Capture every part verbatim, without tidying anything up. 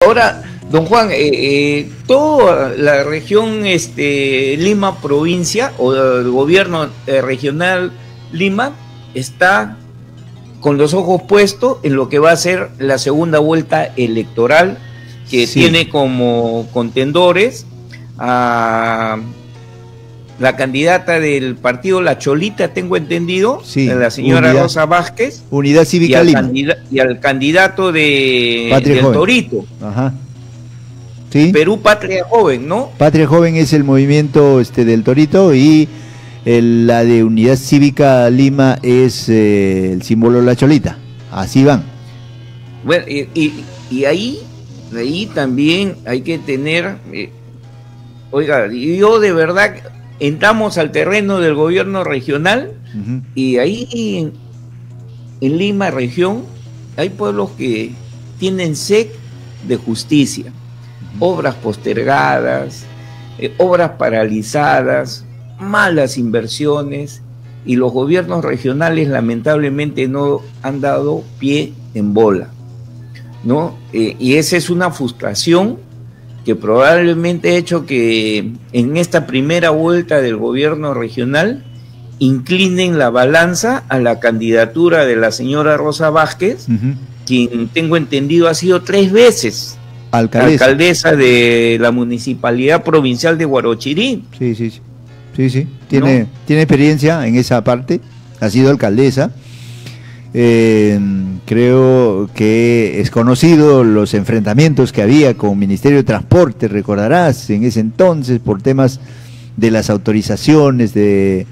Ahora, don Juan, eh, eh, toda la región este, Lima provincia o el gobierno eh, regional Lima está con los ojos puestos en lo que va a ser la segunda vuelta electoral, que sí tiene como contendores a la candidata del partido La Cholita, tengo entendido, sí, la señora Unidad, Rosa Vázquez, Unidad Cívica y Lima, y al candidato de Patria del Joven. Torito. Ajá. ¿Sí? Perú Patria Joven, ¿no? Patria Joven es el movimiento este del Torito y el, la de Unidad Cívica Lima es eh, el símbolo de La Cholita. Así van. Bueno, y, y, y ahí, ahí también hay que tener, eh, oiga, yo de verdad entramos al terreno del gobierno regional, uh-huh, y ahí en, en Lima región hay pueblos que tienen sed de justicia, uh-huh, obras postergadas, eh, obras paralizadas, malas inversiones, y los gobiernos regionales lamentablemente no han dado pie en bola, ¿no? Eh, y esa es una frustración que probablemente ha hecho que en esta primera vuelta del gobierno regional inclinen la balanza a la candidatura de la señora Rosa Vázquez, uh-huh, quien tengo entendido ha sido tres veces alcaldesa, alcaldesa de la Municipalidad Provincial de Huarochirí. Sí, sí, sí, sí, sí. Tiene, ¿no? tiene experiencia en esa parte, ha sido alcaldesa. Eh, creo que es conocido los enfrentamientos que había con el Ministerio de Transporte, recordarás, en ese entonces, por temas de las autorizaciones de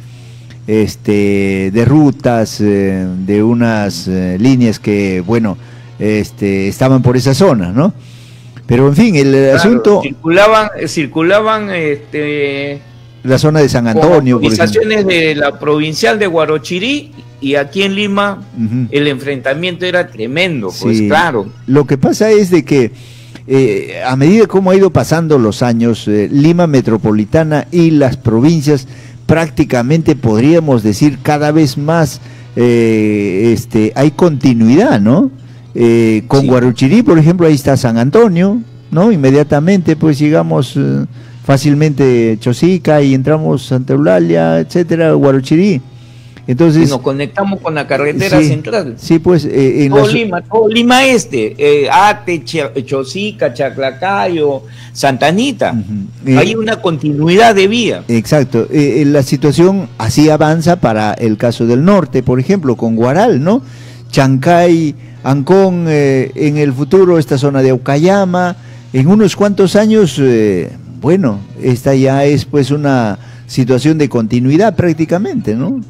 este de rutas, eh, de unas eh, líneas que, bueno, este estaban por esa zona, ¿no? Pero en fin, el claro, asunto... Circulaban, circulaban este... la zona de San Antonio, con autorizaciones de la provincial de Huarochirí, y aquí en Lima, uh-huh, el enfrentamiento era tremendo, pues sí, claro. Lo que pasa es de que eh, a medida como ha ido pasando los años, eh, Lima Metropolitana y las provincias prácticamente podríamos decir cada vez más eh, este hay continuidad, ¿no? Eh, con sí. Huarochirí, por ejemplo, ahí está San Antonio, ¿no? Inmediatamente pues llegamos eh, fácilmente Chosica y entramos Santa Eulalia, etcétera, Huarochirí. Entonces, y nos conectamos con la carretera sí, central. Sí, pues eh, en todo las... Lima, todo Lima este, eh, Ate, Ch Chosica, Chaclacayo, Santa Anita. Uh-huh. Hay eh, una continuidad de vía. Exacto. Eh, la situación así avanza para el caso del norte, por ejemplo, con Guaral, ¿no? Chancay, Ancón, eh, en el futuro esta zona de Aucayama, en unos cuantos años, eh, bueno, esta ya es pues una situación de continuidad prácticamente, ¿no?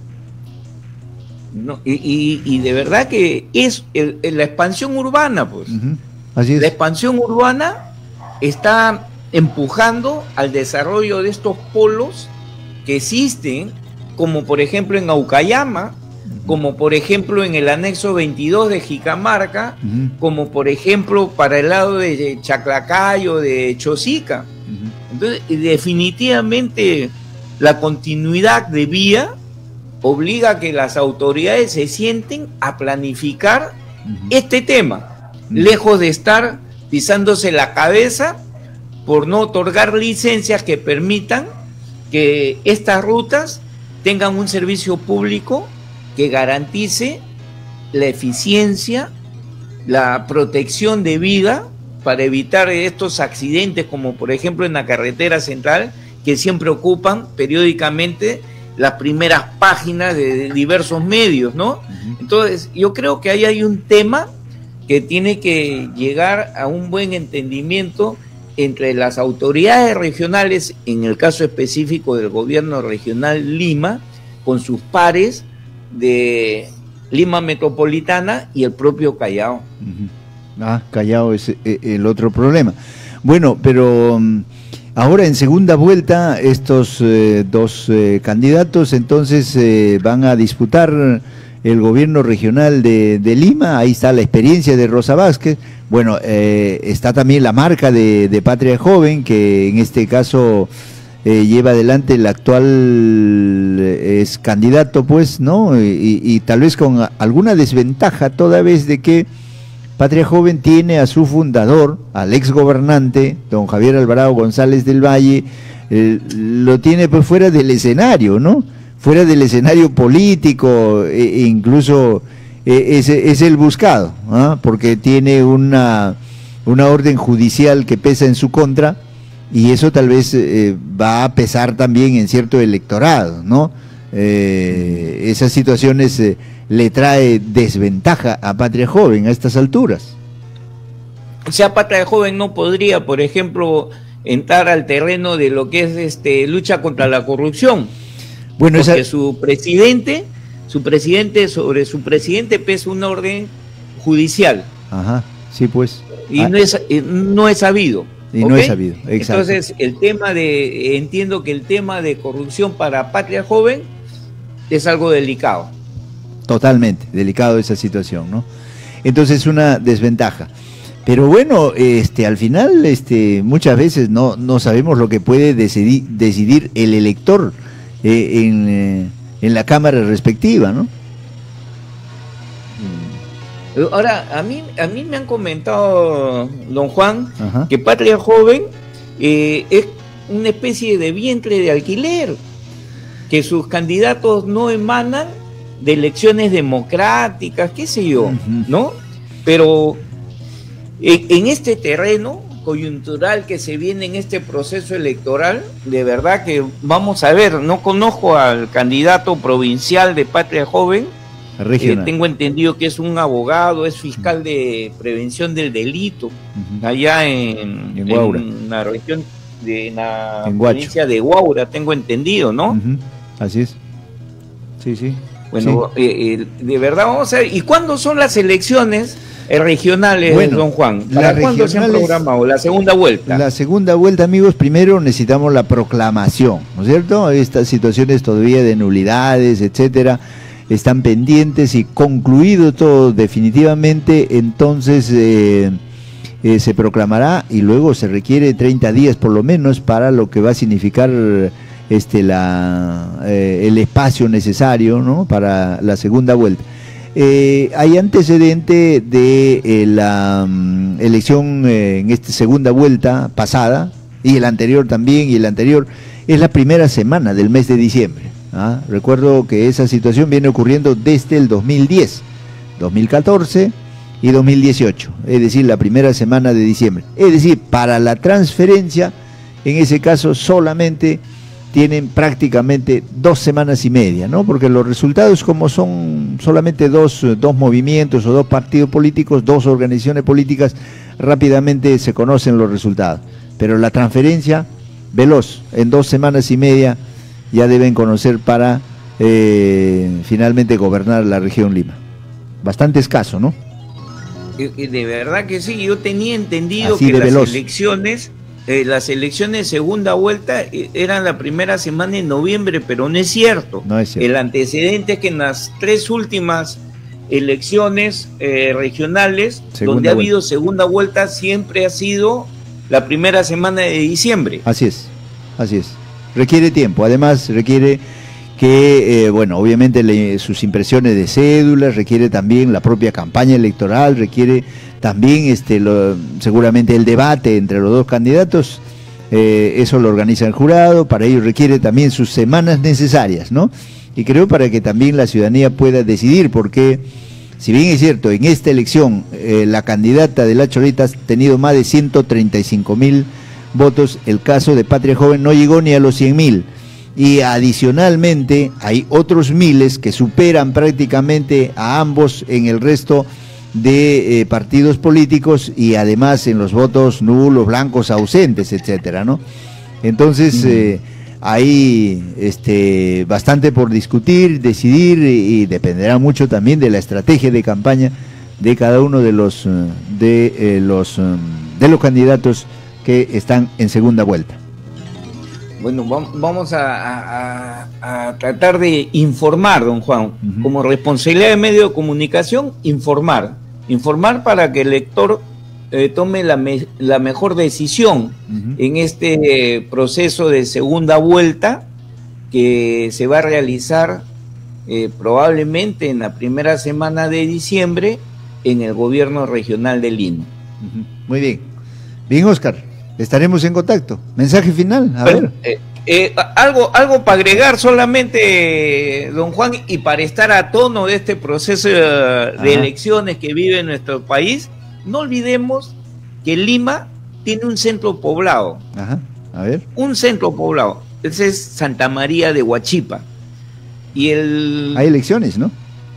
No, y, y, y de verdad que es el, el, la expansión urbana, pues. Uh-huh. Así es. La expansión urbana está empujando al desarrollo de estos polos que existen, como por ejemplo en Aucayama, uh-huh, como por ejemplo en el anexo veintidós de Jicamarca, uh-huh, como por ejemplo para el lado de Chaclacayo, de Chosica. Uh-huh. Entonces, definitivamente la continuidad de vía obliga a que las autoridades se sienten a planificar uh-huh, este tema, uh-huh, lejos de estar pisándose la cabeza por no otorgar licencias que permitan que estas rutas tengan un servicio público que garantice la eficiencia, la protección de vida para evitar estos accidentes, como por ejemplo en la carretera central, que siempre ocupan periódicamente las primeras páginas de diversos medios, ¿no? Uh-huh. Entonces, yo creo que ahí hay un tema que tiene que llegar a un buen entendimiento entre las autoridades regionales, en el caso específico del gobierno regional Lima, con sus pares de Lima Metropolitana y el propio Callao. Uh-huh. Ah, Callao es el otro problema. Bueno, pero... Um... ahora en segunda vuelta estos eh, dos eh, candidatos entonces eh, van a disputar el gobierno regional de, de Lima. Ahí está la experiencia de Rosa Vázquez. Bueno, eh, está también la marca de, de Patria Joven, que en este caso eh, lleva adelante el actual eh, es candidato, pues, ¿no? Y, y tal vez con alguna desventaja toda vez de que Patria Joven tiene a su fundador, al ex gobernante, don Javier Alvarado González del Valle, eh, lo tiene pues fuera del escenario, ¿no? Fuera del escenario político, e, e incluso eh, es, es el buscado, ¿ah? Porque tiene una, una orden judicial que pesa en su contra, y eso tal vez eh, va a pesar también en cierto electorado, ¿no? Eh, esas situaciones eh, le trae desventaja a Patria Joven a estas alturas. O sea, Patria Joven no podría, por ejemplo, entrar al terreno de lo que es este lucha contra la corrupción. Bueno, porque esa... su presidente, su presidente, sobre su presidente pesa una orden judicial. Ajá, sí pues. Y ah. no es no es sabido. Y ¿okay? No es sabido, exacto. Entonces, el tema de, entiendo que el tema de corrupción para Patria Joven es algo delicado. Totalmente, delicado esa situación, ¿no? Entonces, una desventaja. Pero bueno, este, al final, este, muchas veces no, no sabemos lo que puede decidir, decidir el elector eh, en, eh, en la Cámara respectiva, ¿no? Ahora, a mí, a mí me han comentado, don Juan, Ajá. que Patria Joven eh, es una especie de vientre de alquiler, que sus candidatos no emanan de elecciones democráticas, qué sé yo, uh-huh. ¿no? Pero en, en este terreno coyuntural que se viene en este proceso electoral, de verdad que vamos a ver, no conozco al candidato provincial de Patria Joven. Eh, tengo entendido que es un abogado, es fiscal de prevención del delito, uh-huh. allá en, en, en la región de la en provincia de Huaura, tengo entendido, ¿no? Uh-huh. Así es. Sí, sí. Bueno, sí. Eh, eh, de verdad vamos a ver, ¿y cuándo son las elecciones eh, regionales, bueno, don Juan? ¿Para cuándo se han programado? ¿La segunda vuelta? La segunda vuelta, amigos, primero necesitamos la proclamación, ¿no es cierto? Estas situaciones todavía de nulidades, etcétera, están pendientes, y concluido todo definitivamente, entonces eh, eh, se proclamará, y luego se requiere treinta días por lo menos para lo que va a significar este la eh, el espacio necesario, ¿no?, para la segunda vuelta. Eh, hay antecedente de eh, la um, elección eh, en esta segunda vuelta pasada, y el anterior también, y el anterior, es la primera semana del mes de diciembre. ¿Ah? Recuerdo que esa situación viene ocurriendo desde el dos mil diez, dos mil catorce y dos mil dieciocho, es decir, la primera semana de diciembre. Es decir, para la transferencia, en ese caso solamente tienen prácticamente dos semanas y media, ¿no? Porque los resultados, como son solamente dos, dos movimientos o dos partidos políticos, dos organizaciones políticas, rápidamente se conocen los resultados. Pero la transferencia, veloz, en dos semanas y media, ya deben conocer para eh, finalmente gobernar la región Lima. Bastante escaso, ¿no? De verdad que sí, yo tenía entendido Así que las veloz. elecciones, eh, las elecciones segunda vuelta eh, eran la primera semana de noviembre, pero no es cierto. No es cierto. El antecedente es que en las tres últimas elecciones eh, regionales, segunda donde ha vuelta. habido segunda vuelta, siempre ha sido la primera semana de diciembre. Así es, así es. Requiere tiempo, además requiere que, eh, bueno, obviamente le, sus impresiones de cédulas, requiere también la propia campaña electoral, requiere también este, lo, seguramente el debate entre los dos candidatos, eh, eso lo organiza el jurado, para ello requiere también sus semanas necesarias, ¿no? Y creo para que también la ciudadanía pueda decidir, porque si bien es cierto, en esta elección eh, la candidata de La Chorita ha tenido más de ciento treinta y cinco mil votos, el caso de Patria Joven no llegó ni a los cien mil, y adicionalmente hay otros miles que superan prácticamente a ambos en el resto de eh, partidos políticos, y además en los votos nulos, blancos, ausentes, etcétera, ¿no? Entonces eh, hay este, bastante por discutir, decidir, y, y dependerá mucho también de la estrategia de campaña de cada uno de los de eh, los de los candidatos que están en segunda vuelta. Bueno, vamos a, a, a tratar de informar, don Juan, uh-huh. como responsabilidad de medio de comunicación, informar, informar para que el lector eh, tome la, me, la mejor decisión uh-huh. en este eh, proceso de segunda vuelta que se va a realizar eh, probablemente en la primera semana de diciembre, en el gobierno regional de Lima. Uh-huh. Muy bien. Bien, Oscar, estaremos en contacto. Mensaje final, a Pero, ver. Eh, eh, algo, algo para agregar solamente, don Juan, y para estar a tono de este proceso de Ajá. elecciones que vive nuestro país, no olvidemos que Lima tiene un centro poblado. Ajá. A ver. Un centro poblado. Ese es Santa María de Huachipa. Y el... Hay elecciones, ¿no?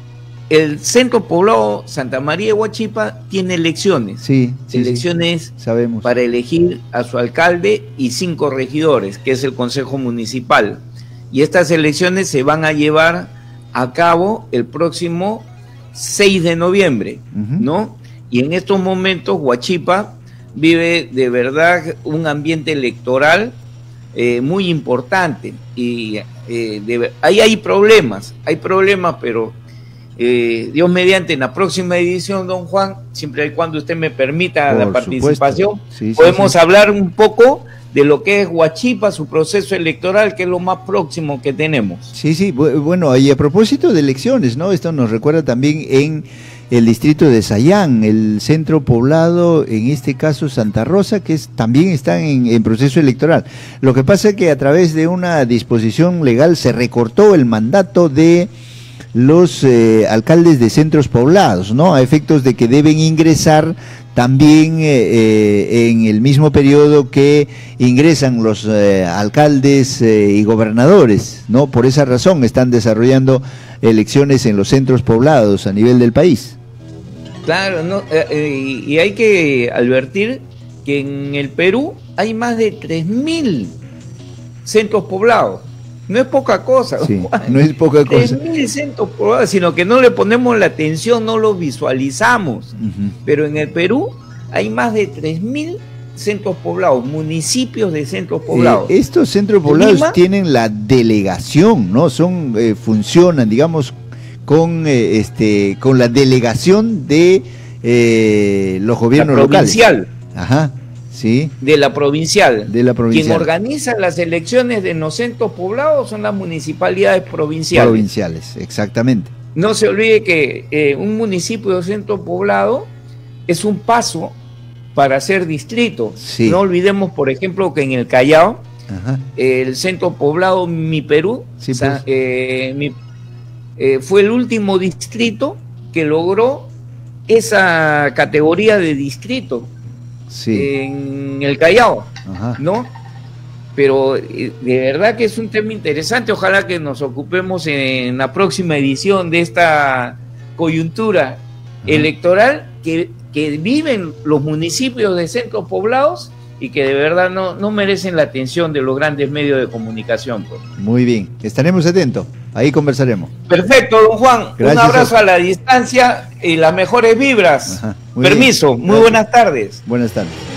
El centro poblado Santa María de Huachipa tiene elecciones. Sí, sí elecciones sí. Sabemos. Para elegir a su alcalde y cinco regidores, que es el Consejo Municipal. Y estas elecciones se van a llevar a cabo el próximo seis de noviembre, uh-huh. ¿no? Y en estos momentos Huachipa vive de verdad un ambiente electoral eh, muy importante. Y eh, de, ahí hay problemas, hay problemas, pero... Eh, Dios mediante, en la próxima edición, don Juan, siempre y cuando usted me permita Por la participación, sí, podemos sí, sí. hablar un poco de lo que es Huachipa, su proceso electoral, que es lo más próximo que tenemos. Sí, sí, bueno, y a propósito de elecciones, ¿no? Esto nos recuerda también en el distrito de Sayán, el centro poblado, en este caso Santa Rosa, que es, también está en, en proceso electoral. Lo que pasa es que a través de una disposición legal se recortó el mandato de los eh, alcaldes de centros poblados, ¿no? A efectos de que deben ingresar también eh, eh, en el mismo periodo que ingresan los eh, alcaldes eh, y gobernadores, ¿no? Por esa razón están desarrollando elecciones en los centros poblados a nivel del país. Claro, no, eh, eh, y hay que advertir que en el Perú hay más de tres mil centros poblados. No es poca cosa, sí, no es poca cosa. tres mil centros poblados, sino que no le ponemos la atención, no lo visualizamos. Uh-huh. Pero en el Perú hay más de tres mil centros poblados, municipios de centros poblados. Eh, estos centros poblados Lima, tienen la delegación, ¿no? Son, eh, funcionan, digamos, con eh, este, con la delegación de eh, los gobiernos la provincial. locales. Ajá. Sí. De la provincial. De la provincial. Quien organiza las elecciones de los centros poblados son las municipalidades provinciales. Provinciales, exactamente. No se olvide que eh, un municipio de centro poblado es un paso para ser distrito. Sí. No olvidemos, por ejemplo, que en el Callao, Ajá. el centro poblado Mi Perú, sí, o sea, pues. eh, mi, eh, fue el último distrito que logró esa categoría de distrito. Sí. En el Callao, Ajá. ¿no? Pero de verdad que es un tema interesante, ojalá que nos ocupemos en la próxima edición de esta coyuntura Ajá. electoral que, que viven los municipios de centros poblados y que de verdad no, no merecen la atención de los grandes medios de comunicación. Pues. Muy bien, estaremos atentos, ahí conversaremos. Perfecto, don Juan, Gracias un abrazo a... a la distancia y las mejores vibras. Muy Permiso, bien. muy buenas tardes. Buenas tardes.